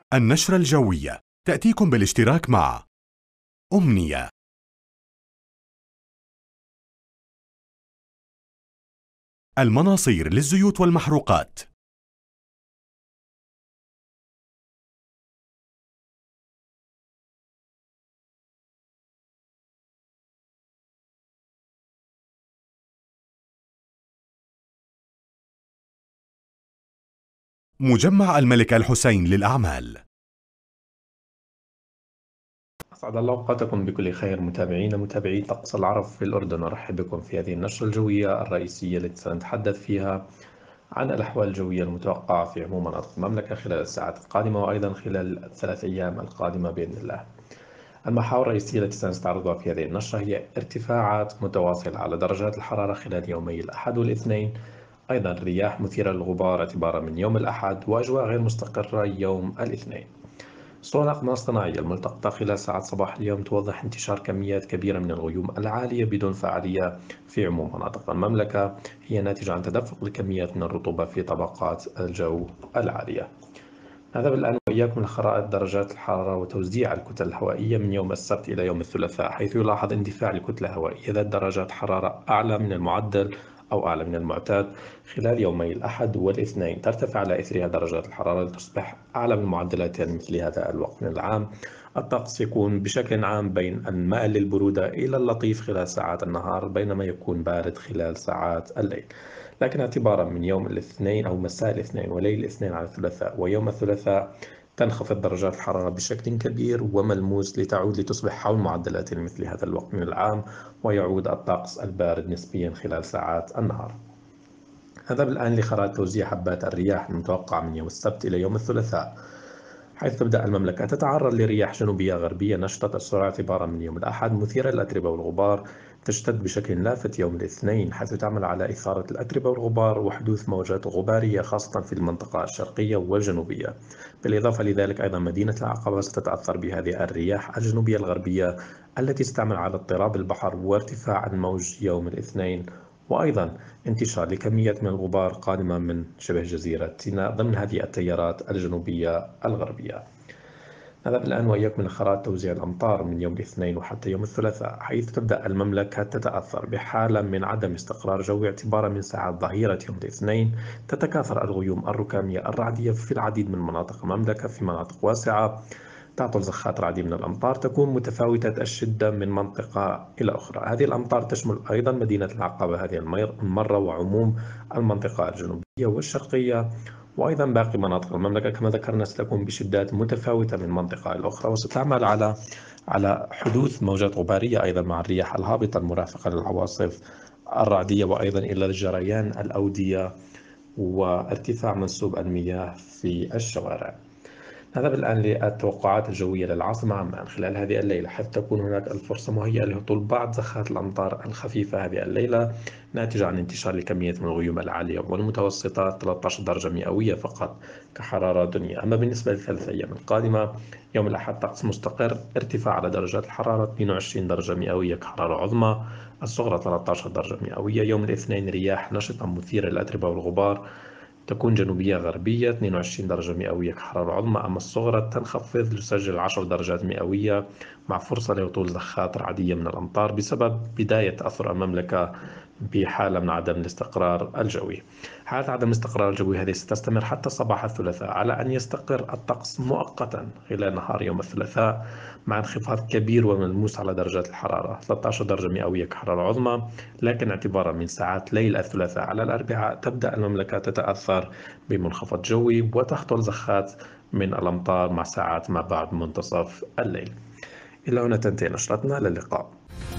النشرة الجوية تأتيكم بالاشتراك مع أمنية. المناصير للزيوت والمحروقات. مجمع الملك الحسين للأعمال. أسعد الله أوقاتكم بكل خير متابعي طقس العرب في الأردن. أرحب بكم في هذه النشرة الجوية الرئيسية التي سنتحدث فيها عن الأحوال الجوية المتوقعة في عموم مناطق المملكة خلال الساعات القادمة وأيضا خلال الثلاث أيام القادمة بإذن الله. المحاور الرئيسية التي سنستعرضها في هذه النشرة هي ارتفاعات متواصلة على درجات الحرارة خلال يومي الأحد والاثنين، أيضا رياح مثيرة للغبار اعتبارا من يوم الأحد وأجواء غير مستقرة يوم الاثنين. صور الأقمار الصناعية الملتقطة خلال ساعات صباح اليوم توضح انتشار كميات كبيرة من الغيوم العالية بدون فعالية في عموم مناطق المملكة، هي ناتجة عن تدفق لكميات من الرطوبة في طبقات الجو العالية. نذهب الآن وإياكم لخرائط درجات الحرارة وتوزيع الكتل الهوائية من يوم السبت إلى يوم الثلاثاء، حيث يلاحظ اندفاع لكتلة هوائية ذات درجات حرارة أعلى من المعدل أو أعلى من المعتاد خلال يومي الأحد والاثنين. ترتفع على إثرها درجات الحرارة لتصبح أعلى من معدلات مثل هذا الوقت من العام. الطقس يكون بشكل عام بين المائل للبرودة إلى اللطيف خلال ساعات النهار، بينما يكون بارد خلال ساعات الليل. لكن اعتبارا من يوم الاثنين أو مساء الاثنين وليل الاثنين على الثلاثاء ويوم الثلاثاء تنخفض درجات الحرارة بشكل كبير وملموس لتعود لتصبح حول معدلات مثل هذا الوقت من العام، ويعود الطقس البارد نسبيا خلال ساعات النهار. هذا الآن لخرائط توزيع حبات الرياح المتوقعة من يوم السبت إلى يوم الثلاثاء، حيث تبدأ المملكة تتعرض لرياح جنوبية غربية نشطة السرعة اعتبارا من يوم الأحد مثيرة للأتربة والغبار، تشتد بشكل لافت يوم الاثنين حيث تعمل على إثارة الأتربة والغبار وحدوث موجات غبارية خاصة في المنطقة الشرقية والجنوبية. بالإضافة لذلك أيضا مدينة العقبة ستتأثر بهذه الرياح الجنوبية الغربية التي ستعمل على اضطراب البحر وارتفاع الموج يوم الاثنين، وأيضا انتشار لكميات من الغبار قادمة من شبه جزيرة سيناء ضمن هذه التيارات الجنوبية الغربية. نذهب الآن وإياكم من خرائط توزيع الأمطار من يوم الاثنين وحتى يوم الثلاثاء، حيث تبدأ المملكة تتأثر بحالة من عدم استقرار جوي اعتبارا من ساعات ظهيرة يوم الاثنين. تتكاثر الغيوم الركامية الرعدية في العديد من مناطق المملكة في مناطق واسعة، تعطل زخات رعدية من الأمطار تكون متفاوتة الشدة من منطقة إلى أخرى. هذه الأمطار تشمل أيضا مدينة العقبة هذه المرة وعموم المنطقة الجنوبية والشرقية وأيضا باقي مناطق المملكة كما ذكرنا ستكون بشدات متفاوتة من منطقة إلى أخرى، وستعمل على حدوث موجات غبارية أيضا مع الرياح الهابطة المرافقة للعواصف الرعدية وأيضا إلى جريان الأودية وارتفاع منسوب المياه في الشوارع. نذهب الآن للتوقعات الجوية للعاصمة عمان خلال هذه الليلة، حيث تكون هناك الفرصة مهيئة لهطول بعض زخات الأمطار الخفيفة هذه الليلة ناتجة عن انتشار لكمية من الغيوم العالية والمتوسطة 13 درجة مئوية فقط كحرارة دنيا. أما بالنسبة للثلاث أيام القادمة، يوم الأحد طقس مستقر، ارتفاع على درجات الحرارة 22 درجة مئوية كحرارة عظمى، الصغرى 13 درجة مئوية. يوم الاثنين رياح نشطة مثيرة للأتربة والغبار، تكون جنوبية غربية 22 درجة مئوية كحرارة عظمى، أما الصغرى تنخفض لتسجل 10 درجات مئوية مع فرصة لهطول زخات رعدية من الأمطار بسبب بداية تأثر المملكة بحالة من عدم الاستقرار الجوي. حالة عدم الاستقرار الجوي هذه ستستمر حتى صباح الثلاثاء، على أن يستقر الطقس مؤقتا خلال نهار يوم الثلاثاء مع انخفاض كبير وملموس على درجات الحرارة 13 درجة مئوية كحرارة عظمى، لكن اعتبارا من ساعات ليل الثلاثاء على الأربعاء تبدأ المملكة تتأثر بمنخفض جوي وتهطل زخات من الأمطار مع ساعات ما بعد منتصف الليل. إلى هنا تنتهي نشرتنا، إلى اللقاء.